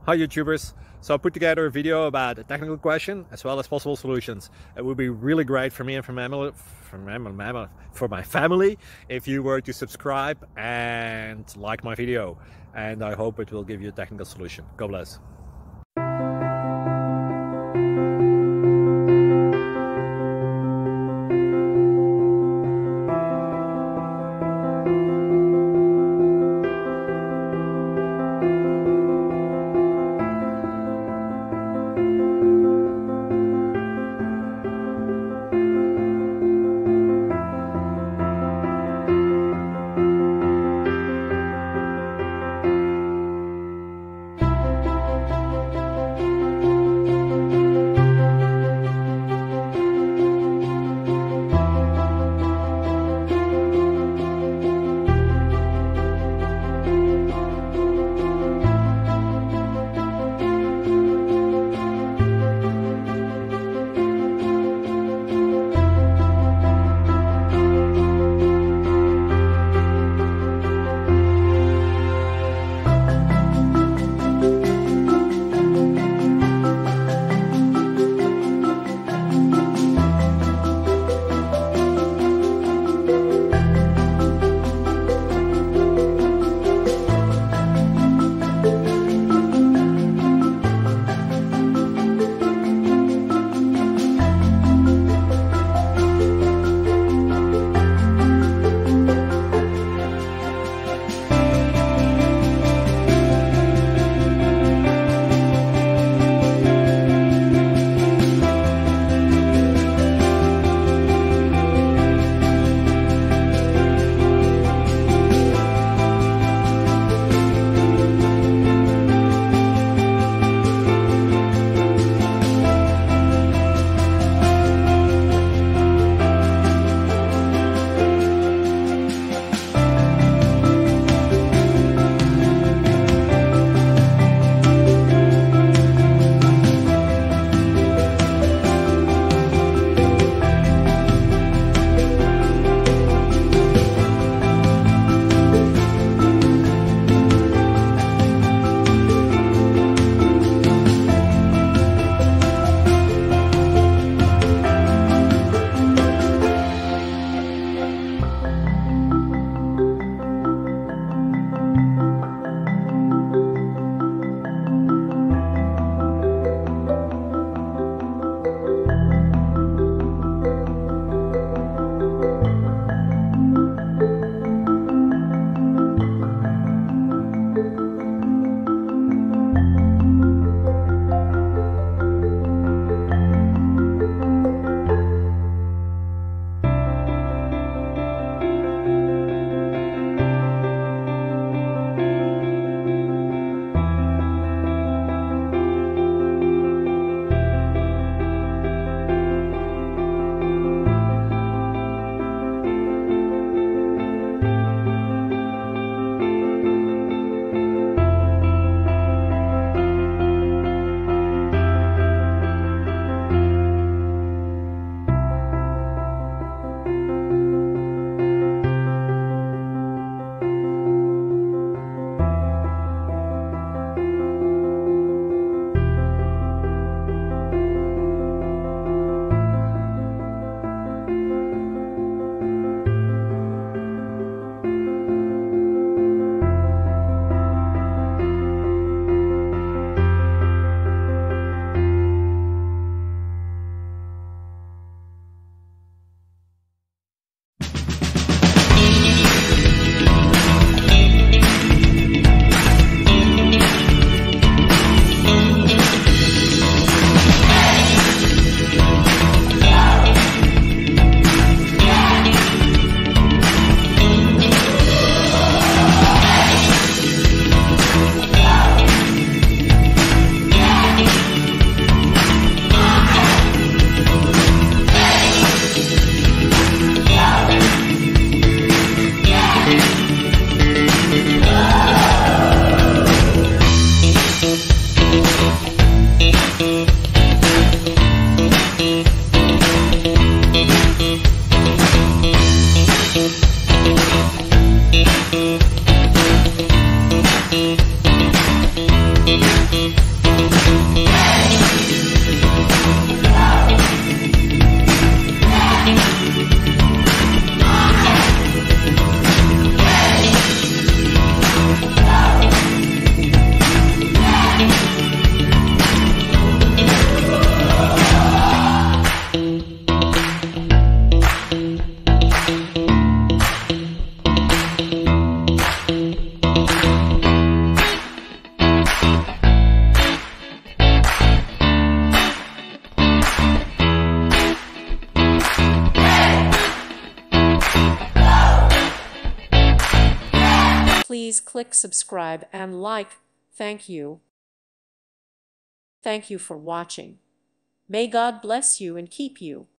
Hi YouTubers! So I put together a video about a technical question as well as possible solutions. It would be really great for me and for my family if you were to subscribe and like my video, and I hope it will give you a technical solution. God bless. please click subscribe and like. Thank you. Thank you for watching. May God bless you and keep you.